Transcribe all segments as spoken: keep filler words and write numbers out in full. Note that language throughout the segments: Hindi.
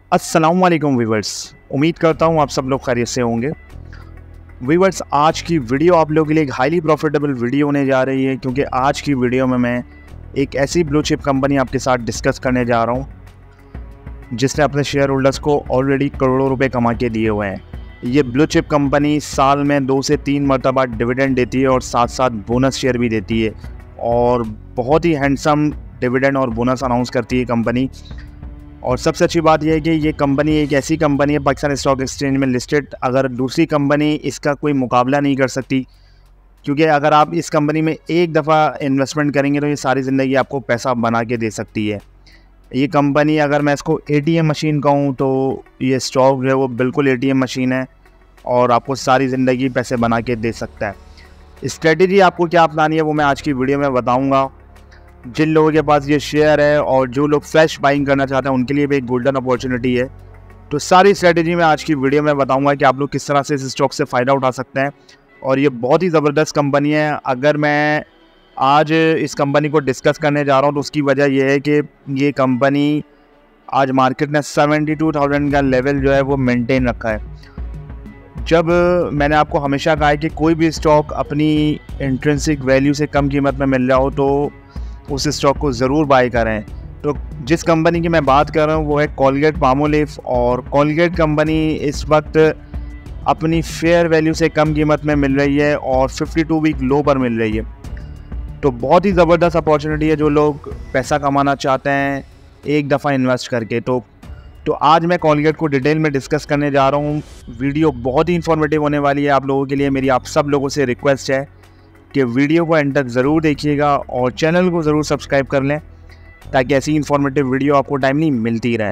अस्सलाम वालेकुम व्यूवर्स, उम्मीद करता हूँ आप सब लोग खैरियत से होंगे। व्यूवर्स, आज की वीडियो आप लोगों के लिए एक हाईली प्रॉफिटेबल वीडियो होने जा रही है, क्योंकि आज की वीडियो में मैं एक ऐसी ब्लू चिप कंपनी आपके साथ डिस्कस करने जा रहा हूँ जिसने अपने शेयर होल्डर्स को ऑलरेडी करोड़ों रुपए कमा के दिए हुए हैं। ये ब्लू चिप कंपनी साल में दो से तीन मरतबा डिविडेंड देती है और साथ साथ बोनस शेयर भी देती है, और बहुत ही हैंडसम डिविडेंड और बोनस अनाउंस करती है कंपनी। और सबसे अच्छी बात यह है कि ये कंपनी एक ऐसी कंपनी है पाकिस्तान स्टॉक एक्सचेंज में लिस्टेड, अगर दूसरी कंपनी इसका कोई मुकाबला नहीं कर सकती, क्योंकि अगर आप इस कंपनी में एक दफ़ा इन्वेस्टमेंट करेंगे तो ये सारी ज़िंदगी आपको पैसा बना के दे सकती है। ये कंपनी, अगर मैं इसको एटीएम मशीन कहूँ तो ये स्टॉक जो है वो बिल्कुल एटीएम मशीन है और आपको सारी ज़िंदगी पैसे बना के दे सकता है। स्ट्रेटजी आपको क्या अपनानी है वो मैं आज की वीडियो में बताऊँगा। जिन लोगों के पास ये शेयर है और जो लोग फ्रेश बाइंग करना चाहते हैं उनके लिए भी एक गोल्डन अपॉर्चुनिटी है। तो सारी स्ट्रेटजी मैं आज की वीडियो में बताऊंगा कि आप लोग किस तरह से इस स्टॉक से फ़ायदा उठा सकते हैं। और ये बहुत ही ज़बरदस्त कंपनी है। अगर मैं आज इस कंपनी को डिस्कस करने जा रहा हूँ तो उसकी वजह यह है कि ये कंपनी आज मार्केट में सेवेंटी टू थाउजेंड का लेवल जो है वो मेनटेन रखा है। जब मैंने आपको हमेशा कहा है कि कोई भी स्टॉक अपनी इंट्रिंसिक वैल्यू से कम कीमत में मिल रहा हो तो उस स्टॉक को ज़रूर बाय करें। तो जिस कंपनी की मैं बात कर रहा हूँ वो है कोलगेट-पाल्मोलिव, और कोलगेट कंपनी इस वक्त अपनी फेयर वैल्यू से कम कीमत में मिल रही है और बावन वीक लो पर मिल रही है। तो बहुत ही ज़बरदस्त अपॉर्चुनिटी है जो लोग पैसा कमाना चाहते हैं एक दफ़ा इन्वेस्ट करके। तो तो आज मैं कोलगेट को डिटेल में डिस्कस करने जा रहा हूँ। वीडियो बहुत ही इन्फॉर्मेटिव होने वाली है आप लोगों के लिए। मेरी आप सब लोगों से रिक्वेस्ट है कि वीडियो को एंड तक ज़रूर देखिएगा और चैनल को ज़रूर सब्सक्राइब कर लें ताकि ऐसी इन्फॉर्मेटिव वीडियो आपको टाइमली मिलती रहे।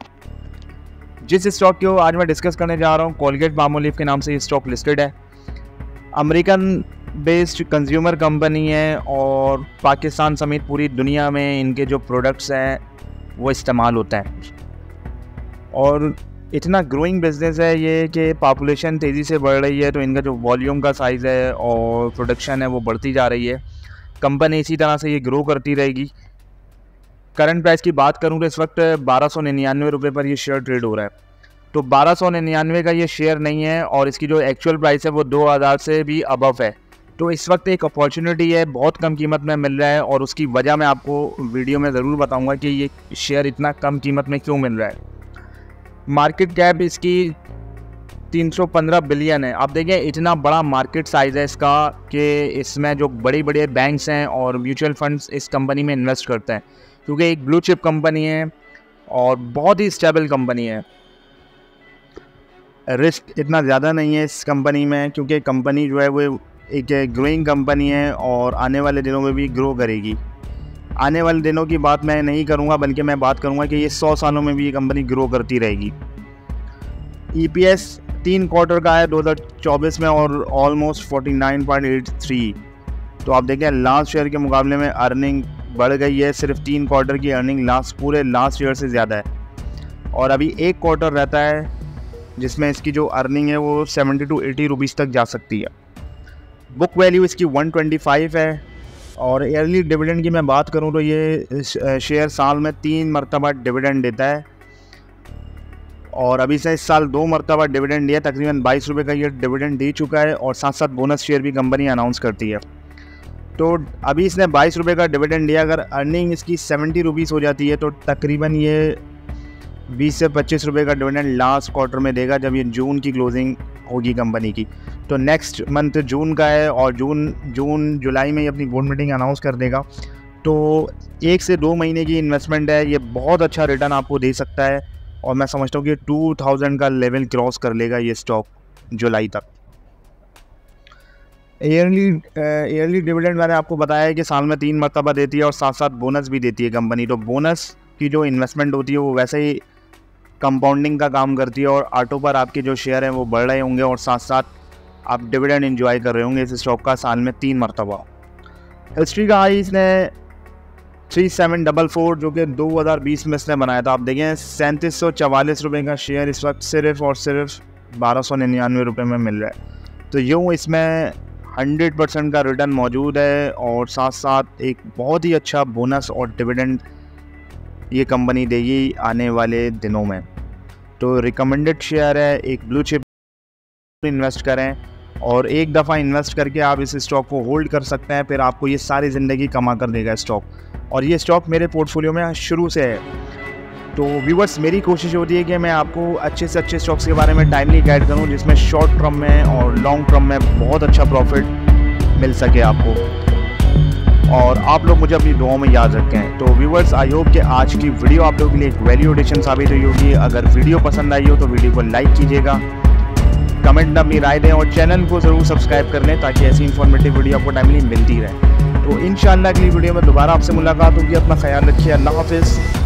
जिस स्टॉक को आज मैं डिस्कस करने जा रहा हूँ कोलगेट-पाल्मोलिव के नाम से ये स्टॉक लिस्टेड है। अमेरिकन बेस्ड कंज्यूमर कंपनी है और पाकिस्तान समेत पूरी दुनिया में इनके जो प्रोडक्ट्स हैं वो इस्तेमाल होता है। और इतना ग्रोइंग बिजनेस है ये कि पॉपुलेशन तेज़ी से बढ़ रही है, तो इनका जो वॉल्यूम का साइज़ है और प्रोडक्शन है वो बढ़ती जा रही है। कंपनी इसी तरह से ये ग्रो करती रहेगी। करंट प्राइस की बात करूँ तो इस वक्त बारह सौ निन्यानवे रुपये पर ये शेयर ट्रेड हो रहा है। तो बारह सौ निन्यानवे का ये शेयर नहीं है और इसकी जो एक्चुअल प्राइस है वो दो हज़ार से भी अबव है। तो इस वक्त एक अपॉर्चुनिटी है, बहुत कम कीमत में मिल रहा है और उसकी वजह मैं आपको वीडियो में ज़रूर बताऊँगा कि ये शेयर इतना कम कीमत में क्यों मिल रहा है। मार्केट कैप इसकी तीन सौ पंद्रह बिलियन है। आप देखिए इतना बड़ा मार्केट साइज़ है इसका कि इसमें जो बड़ी बड़ी बैंक्स हैं और म्यूचुअल फंड्स इस कंपनी में इन्वेस्ट करते हैं, क्योंकि एक ब्लू चिप कंपनी है और बहुत ही स्टेबल कंपनी है। रिस्क इतना ज़्यादा नहीं है इस कंपनी में, क्योंकि कंपनी जो है वो एक ग्रोइंग कंपनी है और आने वाले दिनों में भी ग्रो करेगी। आने वाले दिनों की बात मैं नहीं करूंगा, बल्कि मैं बात करूंगा कि ये सौ सालों में भी ये कंपनी ग्रो करती रहेगी। ईपीएस तीन क्वार्टर का है दो हज़ार चौबीस में और ऑलमोस्ट उनचास पॉइंट आठ तीन। तो आप देखें लास्ट ईयर के मुकाबले में अर्निंग बढ़ गई है। सिर्फ तीन क्वार्टर की अर्निंग लास्ट पूरे लास्ट ईयर से ज़्यादा है और अभी एक क्वार्टर रहता है जिसमें इसकी जो अर्निंग है वो सेवेंटी टू एटी रुपीज़ तक जा सकती है। बुक वैल्यू इसकी वन ट्वेंटी फाइव है। और ईयरली डिविडेंड की मैं बात करूं तो ये शेयर साल में तीन मरतबा डिविडेंड देता है और अभी से इस साल दो मरतबा डिविडेंड दिया, तकरीबन बाईस रुपये का ये डिविडेंड दे चुका है और साथ साथ बोनस शेयर भी कंपनी अनाउंस करती है। तो अभी इसने बाईस रुपये का डिविडेंड दिया, अगर अर्निंग इसकी सेवेंटी रुपीज़ हो जाती है तो तकरीबन ये बीस से पच्चीस रुपये का डिविडेंड लास्ट क्वार्टर में देगा जब ये जून की क्लोजिंग होगी कंपनी की। तो नेक्स्ट मंथ जून का है और जून जून जुलाई में ये अपनी बोर्ड मीटिंग अनाउंस कर देगा। तो एक से दो महीने की इन्वेस्टमेंट है, ये बहुत अच्छा रिटर्न आपको दे सकता है और मैं समझता हूँ कि टू थाउजेंड का लेवल क्रॉस कर लेगा ये स्टॉक जुलाई तक। ईयरली ईयरली डिविडेंड मैंने आपको बताया है कि साल में तीन मरतबा देती है और साथ साथ बोनस भी देती है कंपनी। तो बोनस की जो इन्वेस्टमेंट होती है वो वैसे ही कंपाउंडिंग का काम करती है और ऑटो पर आपके जो शेयर हैं वो बढ़ रहे होंगे और साथ साथ आप डिविडेंड एंजॉय कर रहे होंगे इस स्टॉक का साल में तीन मरतबा। हिस्ट्री का हाई इसने थ्री सेवन डबल फोर जो कि दो हज़ार बीस में इसने बनाया था। आप देखें सैंतीस सौ चवालीस रुपये का शेयर इस वक्त सिर्फ और सिर्फ बारह सौ निन्यानवे रुपये में मिल रहा है। तो यूँ इसमें हंड्रेड परसेंट का रिटर्न मौजूद है और साथ साथ एक बहुत ही अच्छा बोनस और डिविडेंड ये कंपनी देगी आने वाले दिनों में। तो रिकमेंडेड शेयर है, एक ब्लू चिप इन्वेस्ट करें और एक दफ़ा इन्वेस्ट करके आप इस स्टॉक को होल्ड कर सकते हैं, फिर आपको ये सारी ज़िंदगी कमा कर देगा स्टॉक। और ये स्टॉक मेरे पोर्टफोलियो में शुरू से है। तो व्यूवर्स, मेरी कोशिश होती है कि मैं आपको अच्छे से अच्छे स्टॉक्स के बारे में टाइमली गाइड करूं, जिसमें शॉर्ट टर्म में और लॉन्ग टर्म में बहुत अच्छा प्रॉफिट मिल सके आपको, और आप लोग मुझे अपनी दुआओं में याद रखें। तो व्यूवर्स, आई होप कि आज की वीडियो आप लोगों के लिए एक वैल्यू एडिशन साबित हुई होगी। अगर वीडियो पसंद आई हो तो वीडियो को लाइक कीजिएगा, कमेंट में अपनी राय दें और चैनल को ज़रूर सब्सक्राइब कर लें ताकि ऐसी इन्फॉर्मेटिव वीडियो आपको टाइमली मिलती रहे। तो इंशाअल्लाह अगली वीडियो में दोबारा आपसे मुलाकात होगी। अपना ख्याल रखिए। अल्लाह हाफिज़।